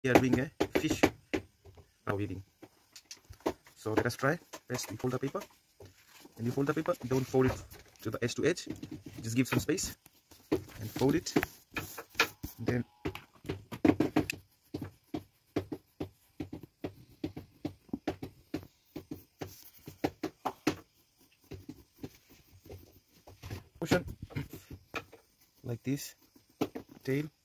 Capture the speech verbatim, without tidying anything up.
We are doing a fish brow weaving. So let us try. First we fold the paper. When you fold the paper, don't fold it to the edge to edge. Just give some space and fold it. Then portion like this, tail.